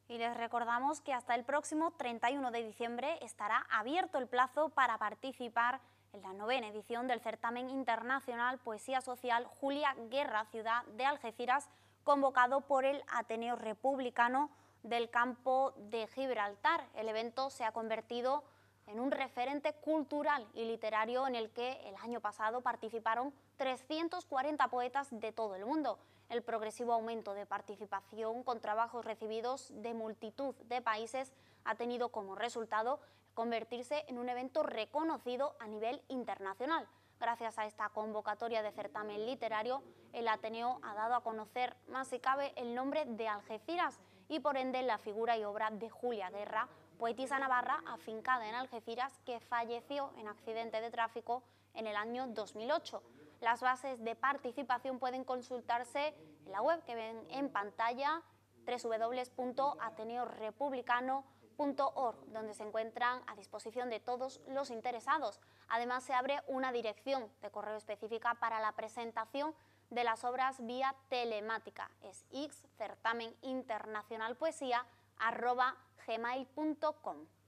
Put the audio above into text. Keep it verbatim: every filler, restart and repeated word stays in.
Y les recordamos que hasta el próximo treinta y uno de diciembre estará abierto el plazo para participar en la novena edición del certamen internacional Poesía Social Julia Guerra, ciudad de Algeciras, convocado por el Ateneo Republicano del Campo de Gibraltar. El evento se ha convertido en un referente cultural y literario en el que el año pasado participaron trescientos cuarenta poetas de todo el mundo. El progresivo aumento de participación con trabajos recibidos de multitud de países ha tenido como resultado convertirse en un evento reconocido a nivel internacional. Gracias a esta convocatoria de certamen literario, el Ateneo ha dado a conocer, más si cabe, el nombre de Algeciras y por ende la figura y obra de Julia Guerra, poetisa navarra afincada en Algeciras que falleció en accidente de tráfico en el año dos mil ocho. Las bases de participación pueden consultarse en la web que ven en pantalla, doble u doble u doble u punto ateneo republicano punto org, donde se encuentran a disposición de todos los interesados. Además, se abre una dirección de correo específica para la presentación de las obras vía telemática. Es ix certamen internacional poesía arroba gmail punto com.